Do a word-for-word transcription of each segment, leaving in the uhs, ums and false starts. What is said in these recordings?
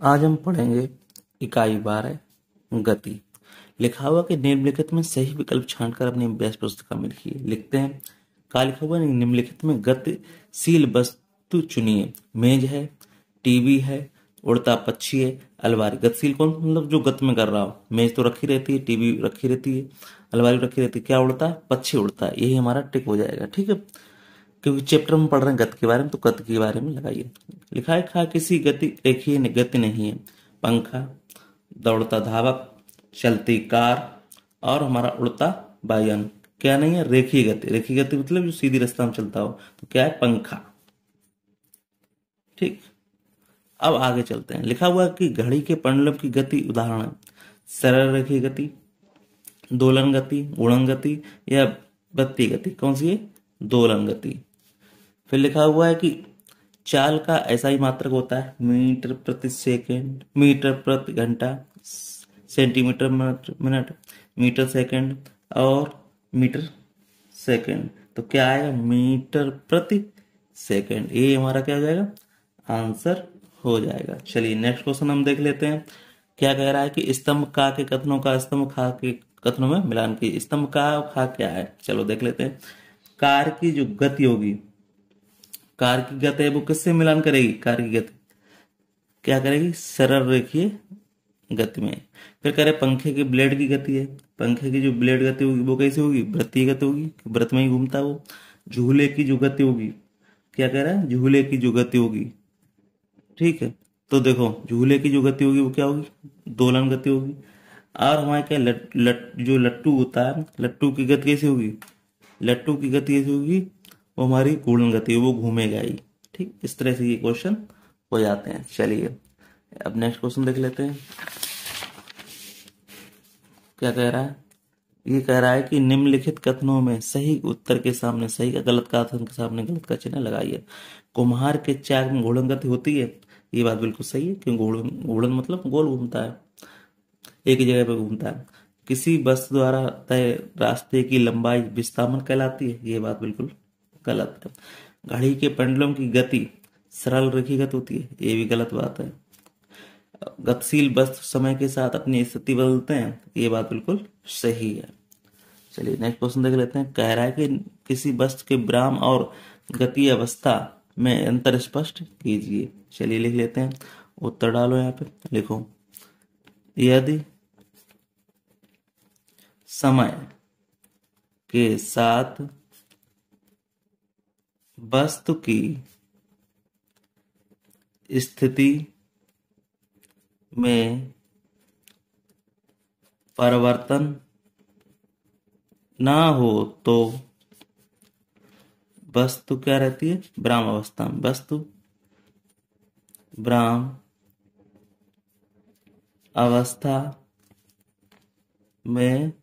आज हम पढ़ेंगे इकाई बारह गति। लिखा हुआ कि निम्नलिखित में सही विकल्प छांटकर अपनी अभ्यास पुस्तिका में लिखिए। लिखते हैं का लिखा हुआ है, निम्नलिखित में गतिशील वस्तु चुनिए। मेज है, टीवी है, उड़ता पक्षी है, अलमारी। गतिशील कौन, मतलब जो गति में कर रहा हो। मेज तो रखी रहती है, टीवी रखी रहती है, अलमारी रखी रहती है। क्या उड़ता है? पक्षी उड़ता है। यही हमारा टिक हो जाएगा। ठीक है, क्योंकि चैप्टर में पढ़ रहे हैं गति के बारे में, तो गति के बारे में लगाइए। लिखा है खा किसी गति रेखीय गति नहीं है। पंखा, दौड़ता धावक, चलती कार और हमारा उड़ता वायुयान। क्या नहीं है? रेखीय गति। रेखीय गति मतलब जो सीधी रास्ता में चलता हो। तो क्या है? पंखा। ठीक, अब आगे चलते हैं। लिखा हुआ है कि घड़ी के पेंडुलम की गति उदाहरण है। सरल रेखीय गति, दोलन गति, गुणन गति या वृत्तीय गति। कौन सी है? दोलन गति। फिर लिखा हुआ है कि चाल का ऐसा ही मात्रक होता है। मीटर प्रति सेकंड, मीटर प्रति घंटा, सेंटीमीटर मिनट, मीटर सेकंड और मीटर सेकंड। तो क्या आएगा? मीटर प्रति सेकंड। ये हमारा क्या हो जाएगा? आंसर हो जाएगा। चलिए नेक्स्ट क्वेश्चन हम देख लेते हैं। क्या कह रहा है कि स्तंभ का के कथनों का स्तंभ खा के कथनों में मिलान की। स्तंभ का और खा क्या है, चलो देख लेते हैं। कार की जो गति होगी, कार की गति है वो किससे मिलान करेगी? कार की गति क्या करेगी? सरल रेखीय गति में। फिर कह रहे पंखे के ब्लेड की गति है। पंखे की जो ब्लेड गति होगी वो कैसे होगी? वृत्तीय गति होगी, वृत्त में ही घूमता है वो। झूले की जो गति होगी, क्या कह रहा है? झूले की जो गति होगी। ठीक है, तो देखो झूले की जो गति होगी वो क्या होगी? दोलन गति होगी। और हमारे क्या लट, लट, जो लट्टू होता है, लट्टू की गति कैसी होगी? लट्टू की गति कैसी होगी? वो हमारी गुणन गति है, वो घूमेगा ही। ठीक, इस तरह से ये क्वेश्चन हो जाते हैं। चलिए अब नेक्स्ट क्वेश्चन देख लेते हैं। क्या कह रहा है? ये कह रहा है कि निम्नलिखित कथनों में सही उत्तर के सामने सही का, गलत का कथन के सामने गलत का चिन्ह लगाइए। कुम्हार के चाक में घूर्णन गति होती है। ये बात बिल्कुल सही है, क्योंकि घूर्णन घूर्णन मतलब गोल घूमता है, एक ही जगह पर घूमता है। किसी वस्तु द्वारा तय रास्ते की लंबाई विस्थापन कहलाती है। ये बात बिल्कुल गलत है। घड़ी के पेंडुलम की गति सरल रेखीय गति होती है। ये भी गलत बात है। गतिशील वस्तु समय के साथ अपनी स्थिति बदलते हैं। ये बात बिल्कुल सही है। चलिए नेक्स्ट क्वेश्चन देख लेते हैं। कह रहा है कि किसी वस्तु के विराम और गति अवस्था में अंतर स्पष्ट कीजिए। चलिए लिख लेते हैं, उत्तर डालो यहाँ पे। लिखो, यदि समय के साथ वस्तु की स्थिति में परिवर्तन ना हो तो वस्तु क्या रहती है? विराम अवस्था में। वस्तु विराम अवस्था में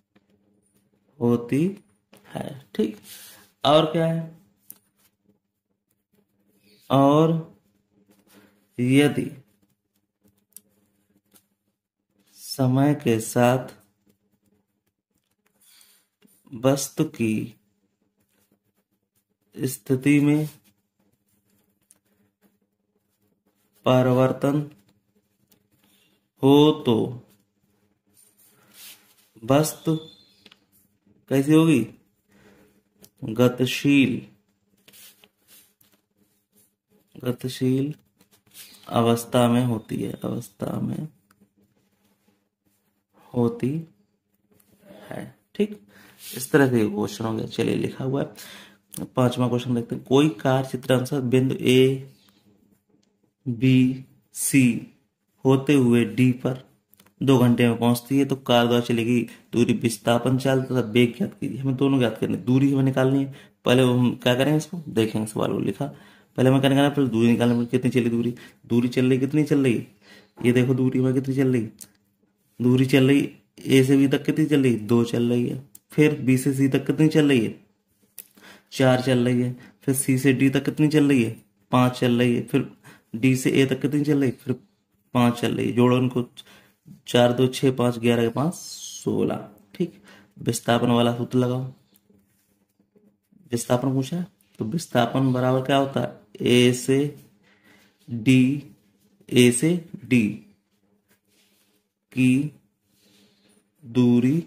होती है। ठीक, और क्या है? और यदि समय के साथ वस्तु की स्थिति में परिवर्तन हो तो वस्तु कैसी होगी? गतिशील गतिशील अवस्था में होती है। अवस्था में होती है। ठीक, इस तरह से क्वेश्चन हो गया। चलिए लिखा हुआ है पांचवा क्वेश्चन देखते हैं। कोई कार चित्रानुसार बिंदु ए बी सी होते हुए डी पर दो घंटे में पहुंचती है तो कार द्वारा चलेगी दूरी विस्थापन चाल तथा वेग ज्ञात कीजिए। हमें दोनों ज्ञात करनी है, दूरी हमें निकालनी है। पहले हम क्या करेंगे, इसको देखेंगे सवाल को लिखा। पहले हमें क्या निकालना, पहले दूरी निकालना। कितनी चली दूरी? दूरी चल रही कितनी चल रही है? ये देखो दूरी हमें कितनी चल रही। दूरी चल रही ए से बी तक कितनी चल रही? दो चल रही है। फिर बी से सी तक कितनी चल रही है? चार चल रही है। फिर सी से डी तक कितनी चल रही है? पांच चल रही है। फिर डी से ए तक कितनी चल रही है? फिर पांच चल रही है। जोड़ो उनको, चार दो छः, पांच ग्यारह, पांच सोलह। ठीक, विस्थापन वाला सूत्र लगाओ। विस्थापन पूछा है तो विस्थापन बराबर क्या होता है? ए से डी, ए से डी की दूरी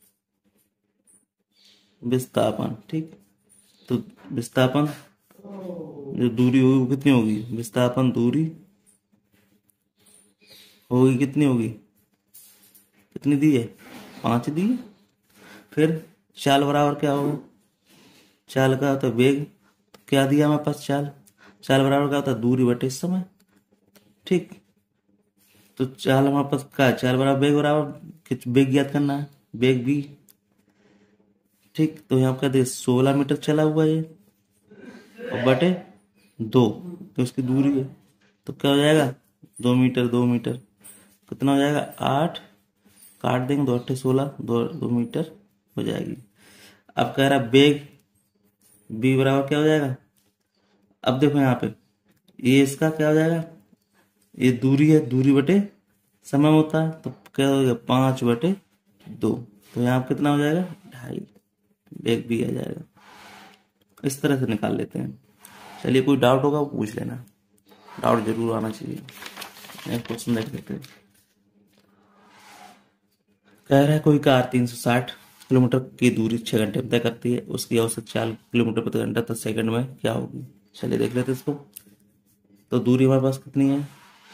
विस्थापन। ठीक, तो विस्थापन जो दूरी होगी वो कितनी होगी, विस्थापन दूरी होगी कितनी होगी, कितनी दी है, पांच दी है। फिर चाल बराबर क्या होगा, चाल का होता है वेग, तो क्या दिया हमारे पास, चाल चाल बराबर क्या होता है, दूरी बटे समय। ठीक, तो चाल हमारे पास क्या है, चाल बराबर वेग बराबर वेग ज्ञात करना है, वेग भी। ठीक, तो यहाँ कहते हैं सोलह मीटर चला हुआ ये और बटे दो, तो इसकी दूरी है, तो क्या हो जाएगा, दो मीटर दो मीटर कितना हो जाएगा, आठ, काट देंगे, दो अट्ठे सोलह, दो दो मीटर हो जाएगी। अब कह रहा वेग बी बराबर क्या हो जाएगा, अब देखो यहाँ पे ये इसका क्या हो जाएगा, ये दूरी है, दूरी बटे समय होता है, तो क्या हो जाएगा, पांच बटे दो, तो यहाँ पे कितना हो जाएगा, ढाई, वेग भी आ जाएगा। इस तरह से निकाल लेते हैं। चलिए, कोई डाउट होगा वो पूछ लेना, डाउट जरूर आना चाहिए। नेक्स्ट क्वेश्चन देख लेते हैं। कह रहा है कोई कार तीन सौ साठ किलोमीटर की दूरी छह घंटे में तय करती है, उसकी औसत चाल किलोमीटर प्रति घंटा दस सेकंड में क्या होगी। चलिए देख लेते हैं इसको। तो दूरी हमारे पास कितनी है,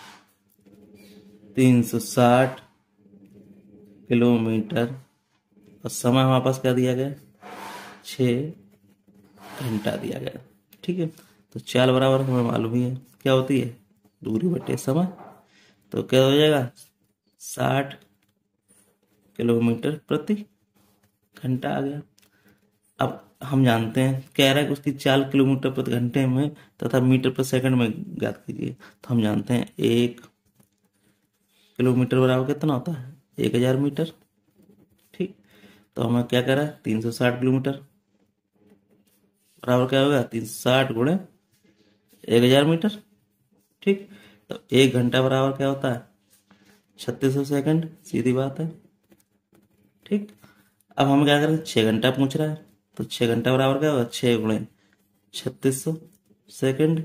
तीन सौ साठ किलोमीटर, और समय हमारे पास क्या दिया गया, छः घंटा दिया गया। ठीक है, तो चाल बराबर हमें मालूम ही है क्या होती है, दूरी बटे समय, तो क्या हो जाएगा, साठ किलोमीटर प्रति घंटा आ गया। अब हम जानते हैं, कह रहा है कि उसकी चाल किलोमीटर प्रति घंटे में तथा मीटर प्रति सेकंड में ज्ञात कीजिए, तो हम जानते हैं एक किलोमीटर बराबर कितना होता है, एक हजार मीटर। ठीक, तो हमें क्या कह रहा है, तीन सौ साठ किलोमीटर बराबर क्या होगा, तीन सौ साठ गुणे एक हजार मीटर। ठीक, तो एक घंटा बराबर क्या होता है, छत्तीस सौ सेकंड, सीधी बात है। ठीक, अब हम क्या करें, छः घंटा पूछ रहा है, तो छः घंटा बराबर क्या होगा, छः गुणे छत्तीस सौ सेकेंड,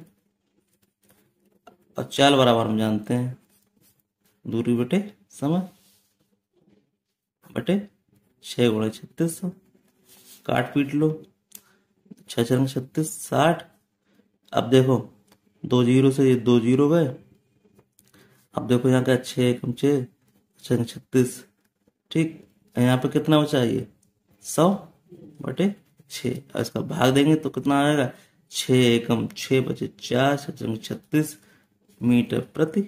और चाल बराबर हम जानते हैं दूरी बटे समय बटे छः गुणे छत्तीस सौ, काट पीट लो, छः छः छत्तीस, साठ। अब देखो दो जीरो से ये दो जीरो गए, अब देखो यहाँ का छः एकम छः, छः छत्तीस। ठीक, यहाँ पे कितना बचा, ये सौ बटे छः, और इसका भाग देंगे तो कितना आ जाएगा, छः एकम छः बचे चार, छः छत्तीस मीटर प्रति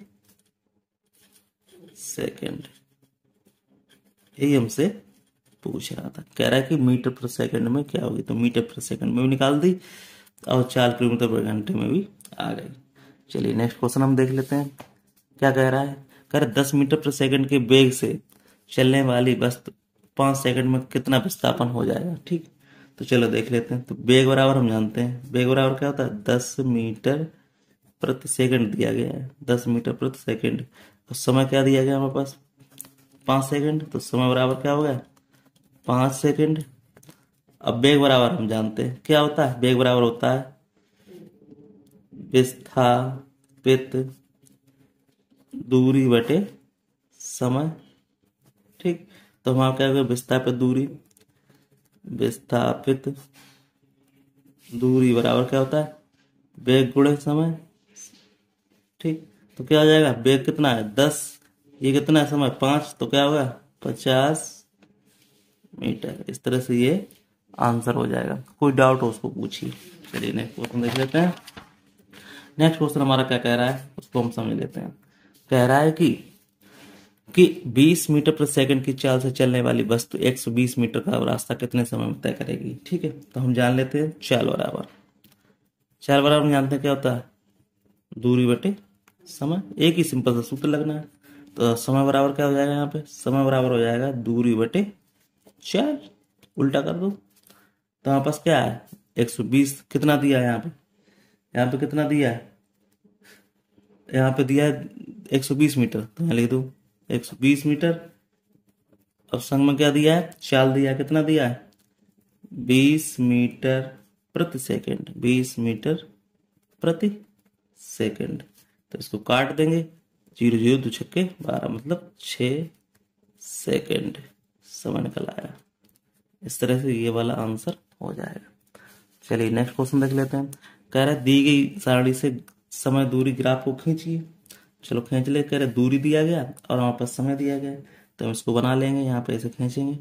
सेकंड। यही हमसे पूछ रहा था, कह रहा है कि मीटर प्रति सेकंड में क्या होगी, तो मीटर प्रति सेकंड में भी निकाल दी और चार किलोमीटर प्रति घंटे में भी आ गई। चलिए नेक्स्ट क्वेश्चन हम देख लेते हैं, क्या कह रहा है, कह रहा है दस मीटर प्रति सेकंड के वेग से चलने वाली वस्तु पाँच सेकंड में कितना विस्थापन हो जाएगा। ठीक, तो चलो देख लेते हैं। तो वेग बराबर हम जानते हैं, वेग बराबर क्या होता है, दस मीटर प्रति सेकंड दिया गया है, दस मीटर प्रति सेकंड, और समय क्या दिया गया हमारे पास, पाँच सेकंड, तो समय बराबर क्या होगा, पाँच सेकंड। अब वेग बराबर हम जानते हैं क्या होता है, वेग बराबर होता है विस्थापित दूरी बटे समय। ठीक, तो हमारा क्या होगा, विस्थापित दूरी, विस्थापित दूरी बराबर क्या होता है, वेग गुणे समय। ठीक, तो क्या हो जाएगा, वेग कितना है दस, ये कितना है समय पाँच, तो क्या होगा पचास मीटर। इस तरह से ये आंसर हो जाएगा। कोई डाउट हो उसको पूछिए। चलिए नेक्स्ट क्वेश्चन देख लेते हैं। नेक्स्ट क्वेश्चन हमारा क्या कह रहा है उसको हम समझ लेते हैं। कह रहा है कि कि बीस मीटर प्रति सेकंड की चाल से चलने वाली वस्तु एक सौ बीस मीटर का रास्ता कितने समय में तय करेगी। ठीक है, तो हम जान लेते हैं चाल बराबर, चाल बराबर हम जानते हैं क्या होता है, दूरी बटे समय। एक ही सिंपल सा सूत्र लगना है, तो समय बराबर क्या हो जाएगा, यहाँ पे समय बराबर हो जाएगा दूरी बटे चाल, उल्टा कर दो। तो हमारे पास क्या है, एक सौ बीस कितना दिया है यहाँ पे, यहाँ पे कितना दिया है, यहाँ पे दिया है एक सौ बीस मीटर, तो यहाँ लिख दो एक सौ बीस मीटर। अब संग में क्या दिया है, चाल दिया है, कितना दिया है, बीस मीटर प्रति सेकंड, बीस मीटर प्रति सेकंड। तो इसको काट देंगे, जीरो जीरो दो छक्के बारह, मतलब छः सेकंड समय निकल आया। इस तरह से ये वाला आंसर हो जाएगा। चलिए नेक्स्ट क्वेश्चन देख लेते हैं। कह रहा है दी गई सारणी से समय दूरी ग्राफ को खींचिए। चलो खींच ले। कह रहे दूरी दिया गया और हमारे पास समय दिया गया, तो हम इसको बना लेंगे। यहाँ पे ऐसे खींचेंगे,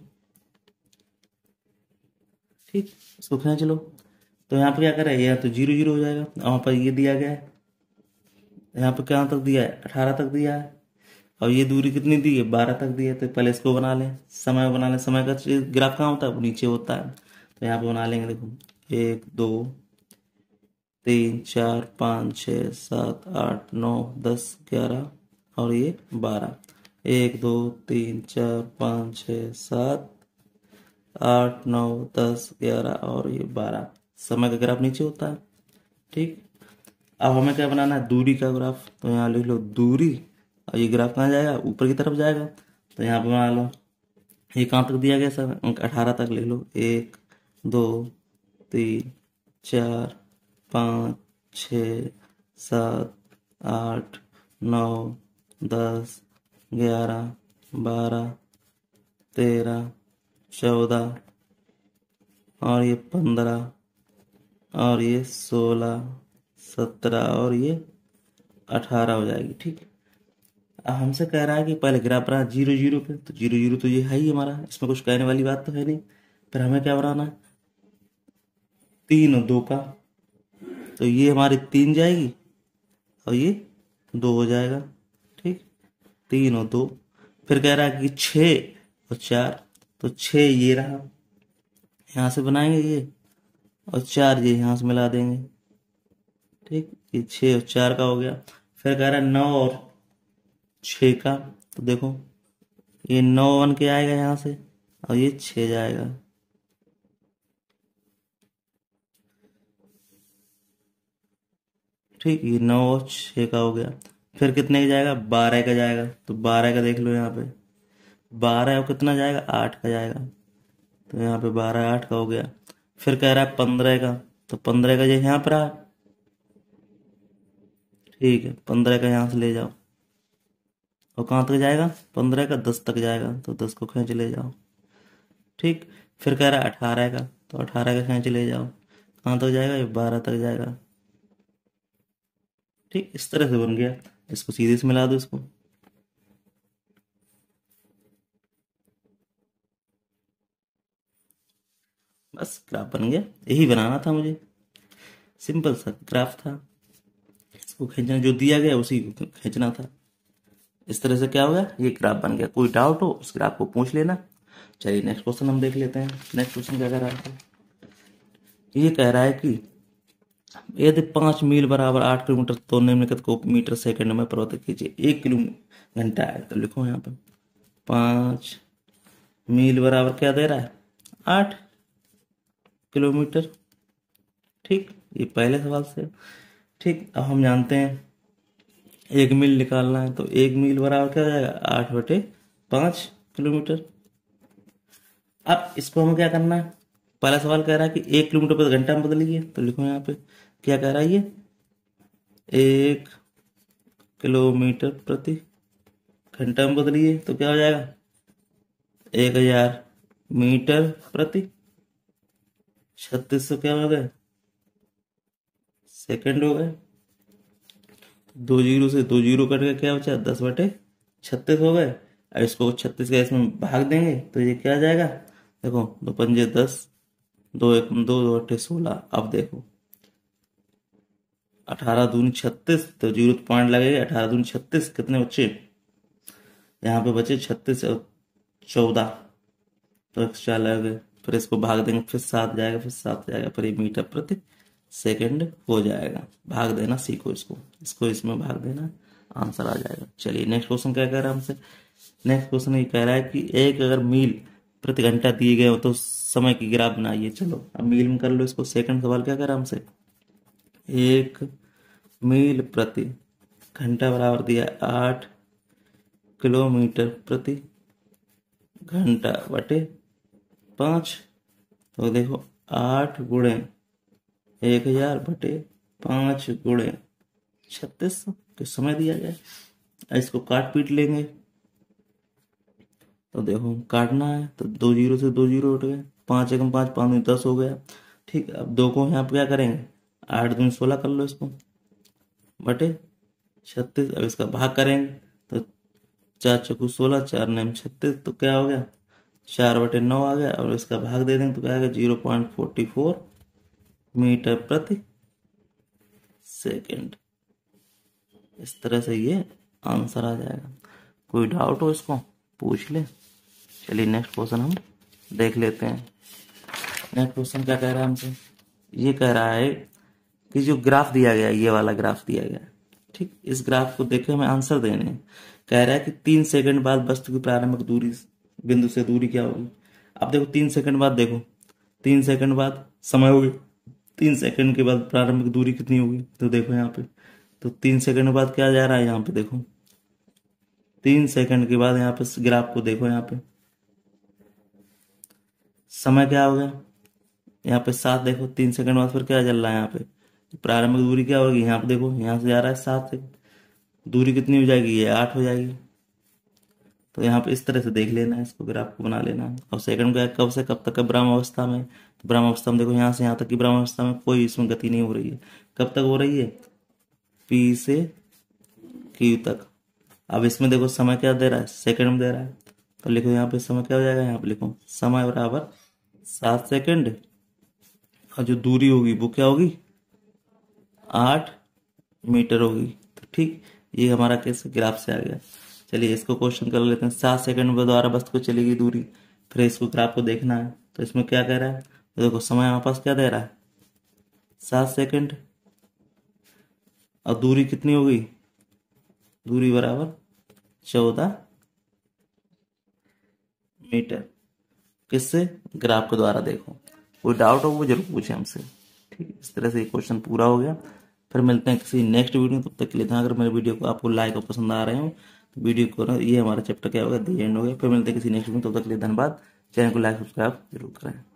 ठीक, इसको खींच लो। तो यहाँ पे क्या कर रहा है, यह तो जीरो जीरो हो जाएगा। वहाँ पर ये दिया गया है, यहाँ पे कहाँ तक दिया है, अठारह तक दिया है। और ये दूरी कितनी दी है, बारह तक दी है। तो पहले इसको बना लें, समय बना लें। समय का ग्राफ कहाँ होता है, वो नीचे होता है। तो यहाँ पे बना लेंगे, देखो एक दो तीन चार पाँच छः सात आठ नौ दस ग्यारह और ये बारह। एक दो तीन चार पाँच छः सात आठ नौ दस ग्यारह और ये बारह। समय का ग्राफ नीचे होता है, ठीक। अब हमें क्या बनाना है, दूरी का ग्राफ। तो यहाँ लिख लो दूरी, और ये ग्राफ कहाँ जाएगा, ऊपर की तरफ जाएगा। तो यहाँ पे बना लो, ये कहाँ तक दिया गया सर, अंक अठारह तक लिख लो। एक दो तीन चार पाँच छ सात आठ नौ दस ग्यारह बारह तेरह चौदह और ये पंद्रह और ये सोलह सत्रह और ये अठारह हो जाएगी, ठीक। अब हमसे कह रहा है कि पहले ग्राफ रहा जीरो जीरो पे, तो जीरो जीरो तो ये है ही हमारा, इसमें कुछ कहने वाली बात तो है नहीं। फिर हमें क्या बनाना है, तीन और दो का। तो ये हमारी तीन जाएगी और ये दो हो जाएगा, ठीक। तीन और दो। फिर कह रहा है कि छः और चार, तो छः ये रहा, यहाँ से बनाएंगे ये, और चार ये यहाँ से मिला देंगे, ठीक। ये छः और चार का हो गया। फिर कह रहा है नौ और छः का, तो देखो ये नौ बन के आएगा यहाँ से और ये छः जाएगा, ठीक। ये नौ और छः का हो गया। फिर कितने का जाएगा, बारह का जाएगा। तो बारह का देख लो यहाँ पे, बारह और कितना जाएगा, आठ का जाएगा। तो यहाँ पे बारह आठ का हो गया। फिर कह रहा है पंद्रह का, तो पंद्रह का जो यहाँ पर आ, ठीक है, पंद्रह का यहाँ से ले जाओ और कहाँ तक जाएगा, पंद्रह का दस तक जाएगा। तो दस को खींच ले जाओ, ठीक। फिर कह रहा है अठारह का, तो अठारह का खींच ले जाओ, कहाँ तक जाएगा, ये बारह तक जाएगा, ठीक। इस तरह से बन गया। इसको सीधे से मिला दो इसको, बस ग्राफ बन गया। यही बनाना था मुझे, सिंपल सा ग्राफ था। इसको खींचना, जो दिया गया उसी को खींचना था। इस तरह से क्या हो गया, ये ग्राफ बन गया। कोई डाउट हो उस ग्राफ को पूछ लेना। चलिए नेक्स्ट क्वेश्चन हम देख लेते हैं। नेक्स्ट क्वेश्चन क्या कह रहा है, ये कह रहा है कि यदि पांच मील बराबर आठ किलोमीटर तो निम्नलिखित को मीटर सेकंड में परिवर्तित कीजिए। एक किलो घंटा है, तो लिखो यहाँ पे पांच मील बराबर क्या दे रहा है, आठ किलोमीटर, ठीक। ये पहले सवाल से, ठीक। अब हम जानते हैं एक मील निकालना है, तो एक मील बराबर क्या हो जाएगा, आठ बटे पाँच किलोमीटर। अब इसको हमें क्या करना है, पहला सवाल कह रहा है कि एक किलोमीटर पर घंटा में बदलिए। तो लिखो यहाँ पे क्या कह रहा है, ये एक किलोमीटर प्रति घंटा में बदलिए। तो क्या हो जाएगा, एक हजार मीटर प्रति छत्तीस सौ क्या हो गए, सेकंड हो गए। दो जीरो से दो जीरो कट के क्या बचा, दस बटे छत्तीस हो गए। अब इसको छत्तीस का इसमें भाग देंगे तो ये क्या आ जाएगा, देखो दो पंजे दस, दो एक दो, दो अट्ठे सोलह। अब देखो अठारह दूनी छत्तीस, तो जीरो पॉइंट लगेगा। अठारह दूनी छत्तीस, कितने बच्चे यहाँ पे बचे, छत्तीस और चौदह, तो एक्स्ट्रा लगे। फिर इसको भाग देंगे, फिर सात जाएगा, फिर सात जाएगा, फिर ये मीटर प्रति सेकंड हो जाएगा। भाग देना सीखो इसको, इसको इसमें भाग देना, आंसर आ जाएगा। चलिए नेक्स्ट क्वेश्चन क्या कह रहा है हमसे। नेक्स्ट क्वेश्चन ये कह रहा है कि एक अगर मील प्रति घंटा दिए गए हो तो समय की ग्राफ बनाइए। चलो अब मील में कर लो इसको। सेकंड सवाल क्या कह रहा है हमसे, एक मील प्रति घंटा बराबर दिया आठ किलोमीटर प्रति घंटा बटे पाँच। तो देखो आठ गुणे एक हजार बटे पाँच गुणे छत्तीस सौ, तो समय दिया जाए। इसको काट पीट लेंगे। तो देखो काटना है तो दो जीरो से दो जीरो उठ गए, पाँच एकम पाँच, पाँच दूनी दस हो गया। ठीक है, अब दो को यहाँ पे क्या करेंगे, आठ दूनी सोलह कर लो इसको, बटे छत्तीस। अब इसका भाग करेंगे तो चार चौकू सोलह, चार नम छत्तीस, तो क्या हो गया, चार बटे नौ आ गया। और इसका भाग दे देंगे तो क्या आएगा, zero point forty four metre प्रति सेकेंड। इस तरह से ये आंसर आ जाएगा। कोई डाउट हो इसको पूछ ले। चलिए नेक्स्ट क्वेश्चन हम देख लेते हैं। नेक्स्ट क्वेश्चन क्या कह रहा है हमसे, ये कह रहा है कि जो ग्राफ दिया गया, ये वाला ग्राफ दिया गया, ठीक, इस ग्राफ को देख के हमें आंसर देने हैं। कह रहा है कि तीन सेकंड बाद वस्तु की प्रारंभिक दूरी बिंदु से दूरी क्या होगी। अब देखो तीन सेकंड बाद, देखो तीन सेकंड बाद समय होगी, तीन सेकंड के बाद प्रारंभिक दूरी कितनी होगी, तो देखो यहाँ पे, तो तीन सेकंड बाद क्या जा रहा है यहाँ पे, देखो तीन सेकंड के बाद यहाँ पे ग्राफ को देखो, यहाँ पे समय क्या हो गया, यहाँ पे सात, देखो तीन सेकंड बाद फिर क्या चल रहा है यहाँ पे, प्रारंभिक दूरी क्या होगी, यहाँ पे देखो यहाँ से जा रहा है सात से, दूरी कितनी हो जाएगी, ये आठ हो जाएगी। तो यहाँ पे इस तरह से देख लेना है, इसको ग्राफ को बना लेना है। और सेकंड का कब से कब तक है, ब्रह्म अवस्था में, तो ब्रह्म अवस्था में देखो यहाँ से यहाँ तक की ब्रह्म अवस्था में कोई इसमें गति नहीं हो रही है। कब तक हो रही है, पी से क्यू तक। अब इसमें देखो समय क्या दे रहा है, सेकंड में दे रहा है, तो लिखो यहाँ पे समय क्या हो जाएगा, यहाँ पे लिखो समय बराबर सात सेकंड, और जो दूरी होगी वो क्या होगी, आठ मीटर होगी। तो ठीक, ये हमारा केस ग्राफ से आ गया। चलिए इसको क्वेश्चन कर लेते हैं। सात सेकंड में द्वारा वस्तु को चलेगी दूरी, फिर इसको ग्राफ को देखना है। तो इसमें क्या कह रहा है, तो देखो समय हमारे पास क्या दे रहा है, सात सेकंड, और दूरी कितनी होगी, दूरी बराबर चौदह मीटर। किससे, ग्राफ के द्वारा देखो। कोई डाउट हो वो जरूर पूछे हमसे। ठीक है, इस तरह से ये क्वेश्चन पूरा हो गया। फिर मिलते हैं किसी नेक्स्ट वीडियो में, तब तक के लिए अगर मेरे वीडियो को आपको लाइक और पसंद आ रहे हो तो वीडियो को ना, ये हमारा चैप्टर क्या होगा, दी एंड हो गया। फिर मिलते हैं किसी नेक्स्ट वीडियो में, तब तक के लिए धन्यवाद। चैनल को लाइक सब्सक्राइब जरूर करें।